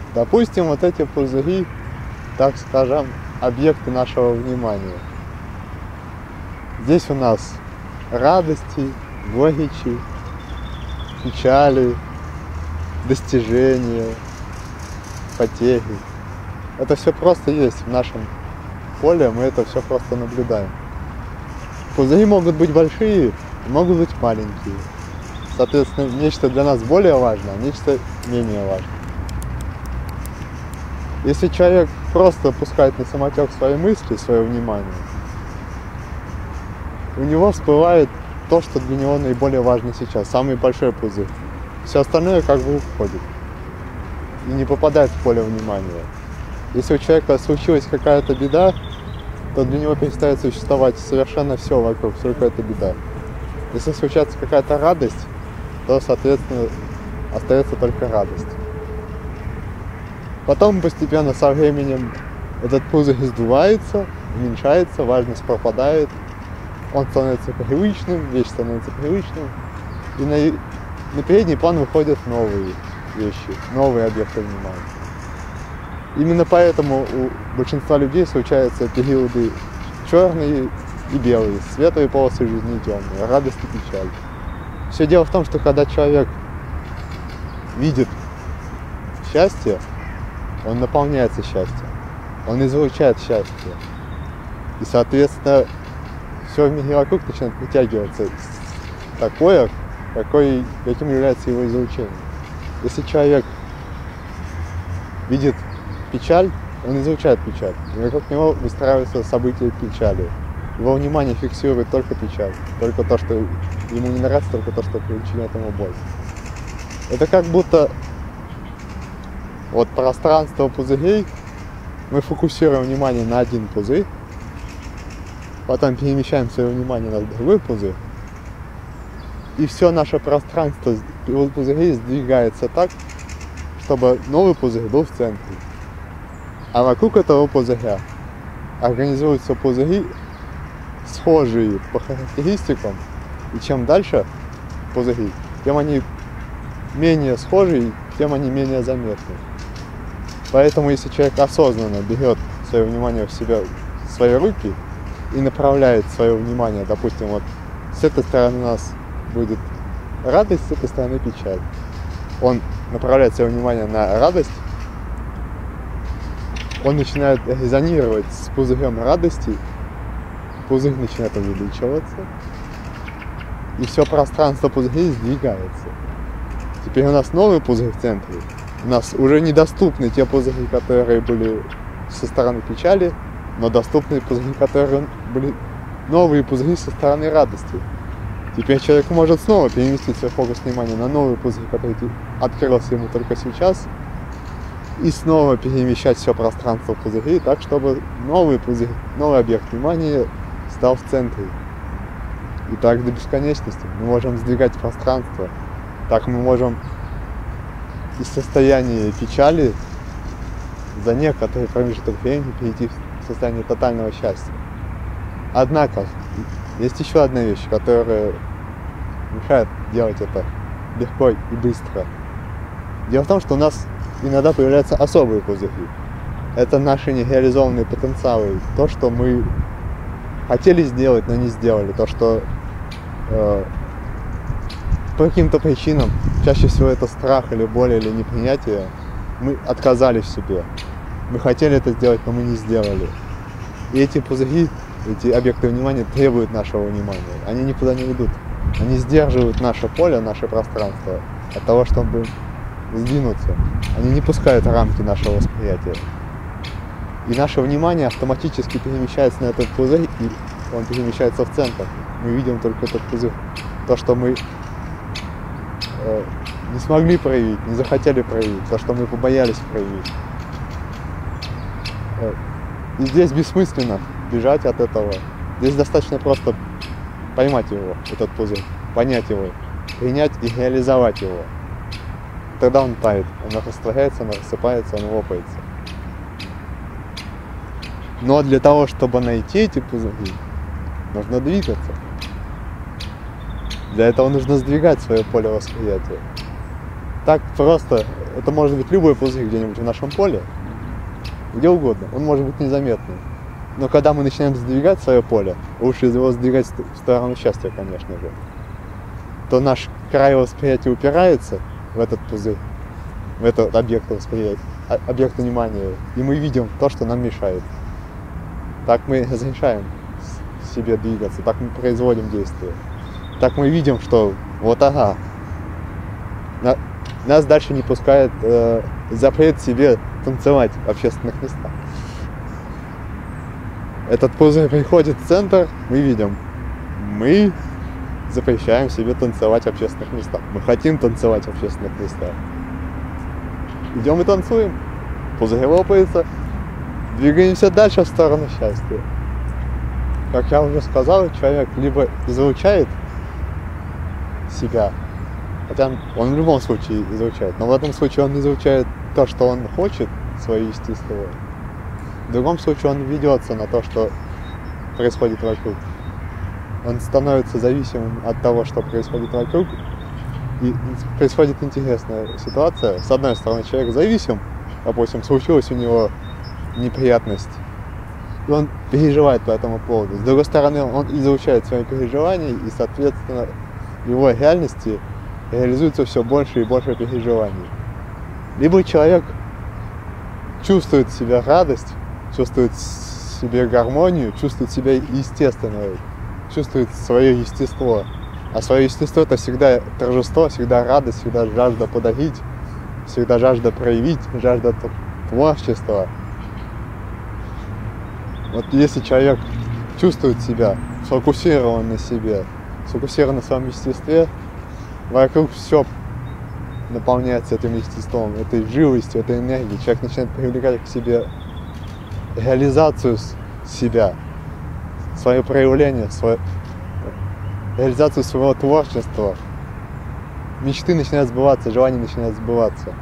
Допустим, вот эти пузыри, так скажем, объекты нашего внимания. Здесь у нас радости, горечи, печали, достижения, потери. Это все просто есть в нашем поле, мы это все просто наблюдаем. Пузыри могут быть большие, могут быть маленькие. Соответственно, нечто для нас более важно, а нечто менее важно. Если человек просто пускает на самотек свои мысли, свое внимание, у него всплывает то, что для него наиболее важно сейчас, самый большой пузырь. Все остальное как бы уходит и не попадает в поле внимания. Если у человека случилась какая-то беда, то для него перестает существовать совершенно все вокруг, только эта беда. Если случается какая-то радость, то, соответственно, остается только радость. Потом постепенно со временем этот пузырь сдувается, уменьшается, важность пропадает, он становится привычным, вещь становится привычным, и на передний план выходят новые вещи, новые объекты внимания. Именно поэтому у большинства людей случаются периоды черные и белые, светлые полосы жизни и темные, радость и печаль. Все дело в том, что когда человек видит счастье, он наполняется счастьем, он излучает счастье. И, соответственно, все в мире вокруг начинает притягиваться такое, каким является его излучение. Если человек видит печаль, он излучает печаль. И вокруг него выстраиваются события печали. Его внимание фиксирует только печаль, только то, что ему не нравится, только то, что причиняет ему боль. Это как будто вот пространство пузырей, мы фокусируем внимание на один пузырь, потом перемещаем свое внимание на другой пузырь, и все наше пространство пузырей сдвигается так, чтобы новый пузырь был в центре. А вокруг этого пузыря организуются пузыри, схожие по характеристикам, и чем дальше пузыри, тем они менее схожие, тем они менее заметны. Поэтому если человек осознанно берет свое внимание в себя, в свои руки и направляет свое внимание, допустим, вот с этой стороны у нас будет радость, с этой стороны печаль. Он направляет свое внимание на радость, он начинает резонировать с пузырем радости, пузырь начинает увеличиваться, и все пространство пузырей сдвигается. Теперь у нас новый пузырь в центре. У нас уже недоступны те пузыри, которые были со стороны печали, но доступны пузыри, которые были новые пузыри со стороны радости. Теперь человек может снова переместить свой фокус внимания на новый пузырь, который открылся ему только сейчас, и снова перемещать все пространство пузырей так, чтобы новый пузырь, новый объект внимания стал в центре. И так до бесконечности. Мы можем сдвигать пространство. Так мы можем из состояния печали за некоторый промежуток времени перейти в состояние тотального счастья. Однако, есть еще одна вещь, которая мешает делать это легко и быстро. Дело в том, что у нас иногда появляются особые пузыри. Это наши нереализованные потенциалы. То, что мы хотели сделать, но не сделали. То, что по каким-то причинам, чаще всего это страх или боль или непринятие, мы отказались в себе. Мы хотели это сделать, но мы не сделали. И эти пузыри, эти объекты внимания требуют нашего внимания. Они никуда не ведут. Они сдерживают наше поле, наше пространство от того, чтобы сдвинуться. Они не пускают рамки нашего восприятия. И наше внимание автоматически перемещается на этот пузырь, и он перемещается в центр. Мы видим только этот пузырь. То, что мы не смогли проявить, не захотели проявить, то, что мы побоялись проявить. И здесь бессмысленно бежать от этого. Здесь достаточно просто поймать его, этот пузырь, понять его, принять и реализовать его. Тогда он тает, он растворяется, он рассыпается, он лопается. Но для того, чтобы найти эти пузыри, нужно двигаться. Для этого нужно сдвигать свое поле восприятия. Так просто, это может быть любой пузырь где-нибудь в нашем поле, где угодно, он может быть незаметный. Но когда мы начинаем сдвигать свое поле, лучше его сдвигать в сторону счастья, конечно же, то наш край восприятия упирается в этот пузырь, в этот объект восприятия, объект внимания, и мы видим то, что нам мешает. Так мы разрешаем себе двигаться, так мы производим действия. Так мы видим, что вот ага, нас дальше не пускает запрет себе танцевать в общественных местах. Этот пузырь приходит в центр, мы видим, мы запрещаем себе танцевать в общественных местах. Мы хотим танцевать в общественных местах. Идем и танцуем. Пузырь лопается, двигаемся дальше в сторону счастья. Как я уже сказал, человек либо излучает себя, хотя он в любом случае излучает, но в этом случае он излучает то, что он хочет, свое естество. В другом случае он ведется на то, что происходит вокруг. Он становится зависимым от того, что происходит вокруг. И происходит интересная ситуация. С одной стороны, человек зависим, допустим, случилась у него неприятность, и он переживает по этому поводу. С другой стороны, он излучает свои переживания, и, соответственно, в его реальности реализуется все больше и больше переживаний. Либо человек чувствует в себе радость, чувствует в себе гармонию, чувствует себя естественно, чувствует свое естество. А свое естество — это всегда торжество, всегда радость, всегда жажда подарить, всегда жажда проявить, жажда творчества. Вот если человек чувствует себя сфокусирован на себе, сфокусирован на своем естестве, вокруг все наполняется этим естеством, этой живостью, этой энергией. Человек начинает привлекать к себе реализацию себя, свое проявление, реализацию своего творчества. Мечты начинают сбываться, желания начинают сбываться.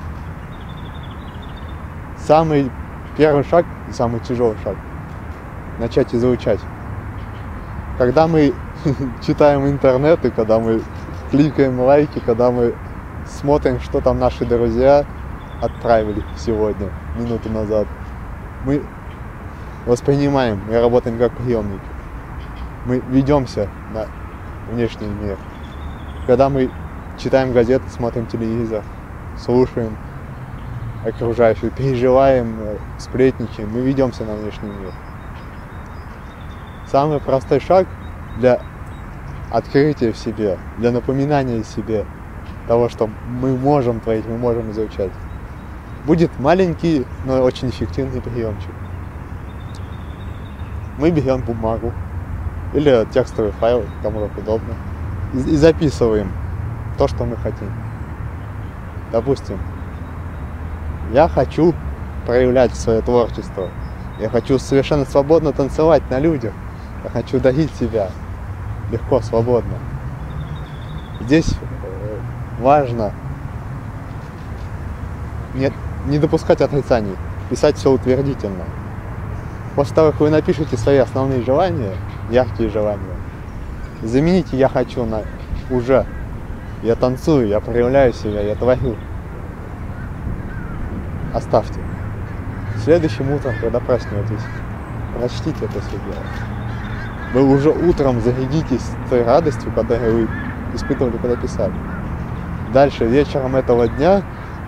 Самый первый шаг и самый тяжелый шаг — начать излучать. Когда мы читаем интернет, и когда мы кликаем лайки, когда мы смотрим, что там наши друзья отправили сегодня, минуту назад, мы воспринимаем, мы работаем как приемники. Мы ведемся на внешний мир. Когда мы читаем газеты, смотрим телевизор, слушаем окружающих, переживаем, сплетничаем, мы ведемся на внешний мир. Самый простой шаг для открытия в себе, для напоминания себе того, что мы можем творить, мы можем изучать, будет маленький, но очень эффективный приемчик. Мы берем бумагу или текстовый файл, кому как удобно, и записываем то, что мы хотим. Допустим, я хочу проявлять свое творчество, я хочу совершенно свободно танцевать на людях, я хочу дарить себя легко, свободно. Здесь важно не допускать отрицаний, писать все утвердительно. После того, как вы напишете свои основные желания, яркие желания, замените «я хочу» на «уже». Я танцую, я проявляю себя, я творю. Оставьте. Следующим утром, когда проснетесь, прочтите это себе. Вы уже утром зарядитесь той радостью, которую вы испытывали, когда писали. Дальше, вечером этого дня,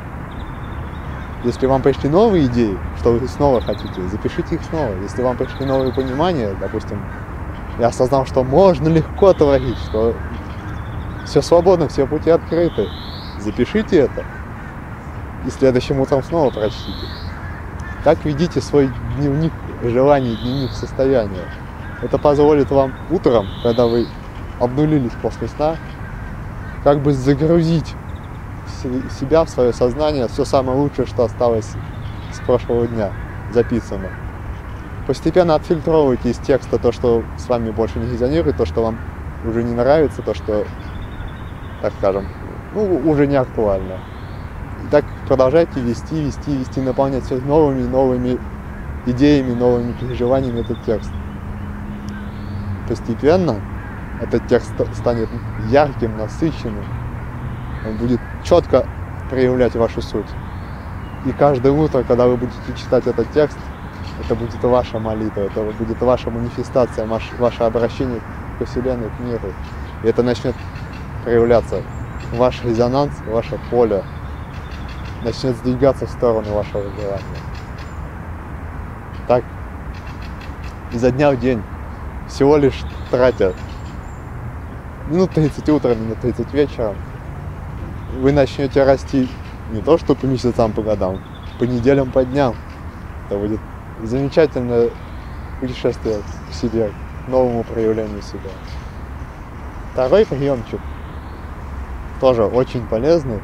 если вам пришли новые идеи, что вы снова хотите, запишите их снова. Если вам пришли новые понимания, допустим, я осознал, что можно легко творить, что все свободно, все пути открыты, запишите это. И следующим утром снова прочтите. Так ведите свой дневник желаний, дневник состояния. Это позволит вам утром, когда вы обнулились после сна, как бы загрузить себя, в свое сознание, все самое лучшее, что осталось с прошлого дня, записано. Постепенно отфильтровывайте из текста то, что с вами больше не резонирует, то, что вам уже не нравится, то, что, так скажем, уже не актуально. И так продолжайте вести, наполнять все новыми идеями, новыми переживаниями этот текст. Постепенно этот текст станет ярким, насыщенным. Он будет четко проявлять вашу суть. И каждое утро, когда вы будете читать этот текст, это будет ваша молитва, это будет ваша манифестация, ваше обращение к Вселенной, к миру. И это начнет проявляться. Ваш резонанс, ваше поле начнет сдвигаться в сторону вашего желания. Так, изо дня в день, всего лишь тратя минут 30 утром, минут 30 вечером, вы начнете расти не то что по месяцам, по годам, по неделям, по дням. Это будет замечательное путешествие к себе, к новому проявлению себя. Второй приемчик, тоже очень полезный,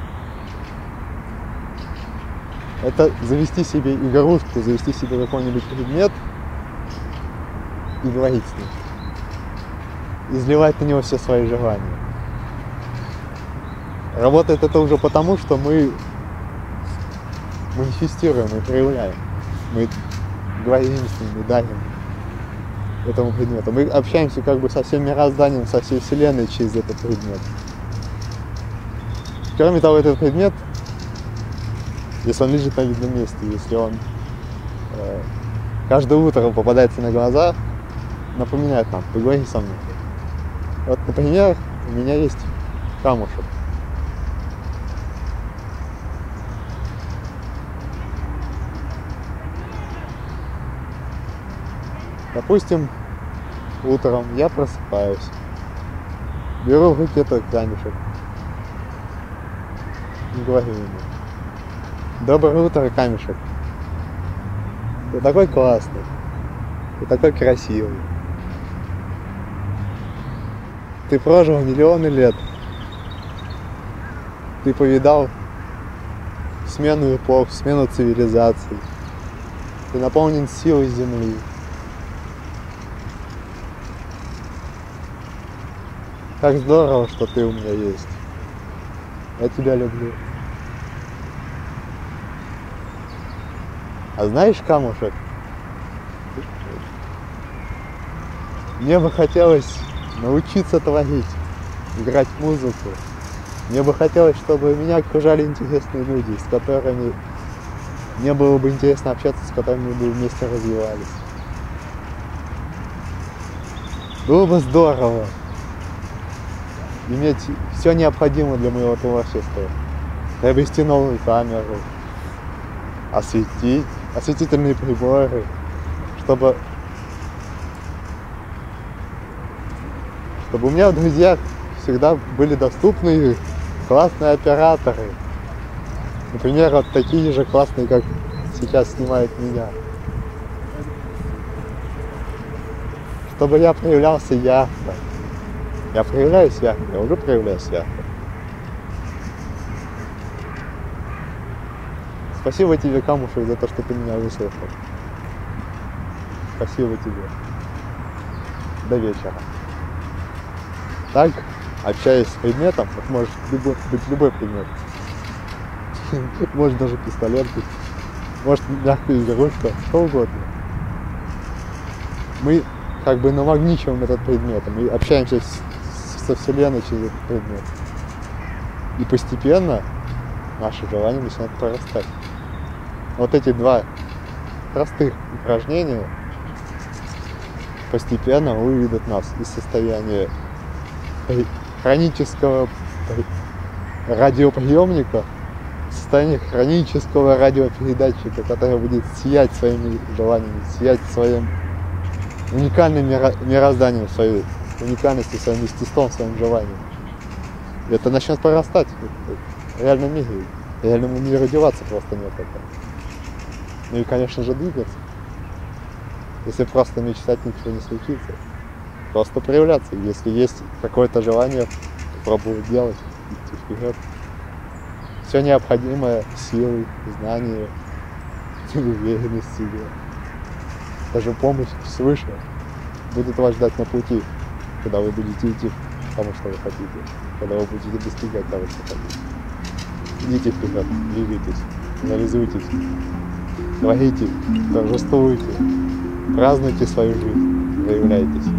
это завести себе игрушку, завести себе какой-нибудь предмет и говорить с ним. Изливать на него все свои желания. Работает это уже потому, что мы манифестируем и проявляем. Мы говорим с ним и дарим этому предмету. Мы общаемся как бы со всем мирозданием, со всей Вселенной через этот предмет. Кроме того, этот предмет, если он лежит на видном месте, если он каждое утро попадается на глаза, напоминает нам: поговори со мной. Вот, например, у меня есть камушек. Допустим, утром я просыпаюсь, беру в руки этот камешек и говорю ему: доброе утро, камешек. Ты такой классный, ты такой красивый. Ты прожил миллионы лет. Ты повидал смену эпох, смену цивилизаций. Ты наполнен силой земли. Как здорово, что ты у меня есть. Я тебя люблю. А знаешь, камушек, мне бы хотелось научиться творить, играть музыку. Мне бы хотелось, чтобы меня окружали интересные люди, с которыми мне было бы интересно общаться, с которыми мы бы вместе развивались. Было бы здорово иметь все необходимое для моего творчества. Приобрести новую камеру, осветительные приборы, чтобы у меня в друзьях всегда были доступны классные операторы. Например, вот такие же классные, как сейчас снимают меня. Чтобы я проявлялся ярко. Я проявляюсь ярко, я уже проявляюсь ярко. Спасибо тебе, камушек, за то, что ты меня выслушал. Спасибо тебе. До вечера. Так, общаясь с предметом, это может быть любой предмет. Может даже пистолет быть, может мягкая игрушка, что угодно. Мы как бы намагничиваем этот предмет, мы общаемся со Вселенной через этот предмет. И постепенно наши желания начинают прорастать. Вот эти два простых упражнения постепенно выведут нас из состояния хронического радиоприемника в состояние хронического радиопередатчика, который будет сиять своими желаниями, сиять своим уникальным мирозданием, своей уникальностью, своим естеством, своим желанием. И это начнет прорастать в реальном мире. Реальному миру деваться просто некуда. Ну и, конечно же, двигаться. Если просто мечтать, ничего не случится. Просто проявляться. Если есть какое-то желание, пробовать делать, идти вперед. Все необходимое, силы, знания, уверенность в себе, даже помощь свыше будет вас ждать на пути, когда вы будете идти к тому, что вы хотите, когда вы будете достигать того, что хотите. Идите вперед, двигайтесь, реализуйтесь, творите, торжествуйте, празднуйте свою жизнь, проявляйтесь.